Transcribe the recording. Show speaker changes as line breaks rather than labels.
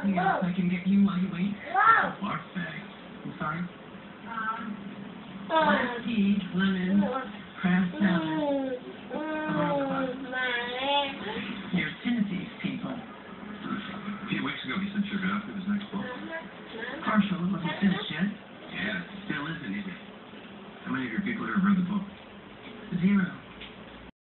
anything else I can get you while you wait? Parfait. I'm sorry? Black tea, lemon, crab salad.